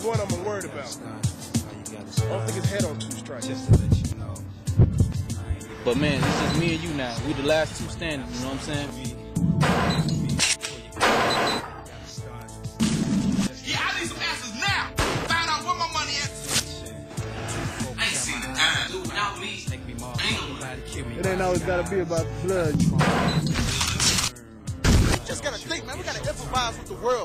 one I'm worried about. I don't think his head on two strikes. But man, it's just me and you now. We the last two standing, you know what I'm saying? Yeah, I need some answers now. Find out where my money at. I ain't seen the time, dude. Without me, It ain't always gotta be about the blood. Just gotta think, man. We gotta improvise with the world.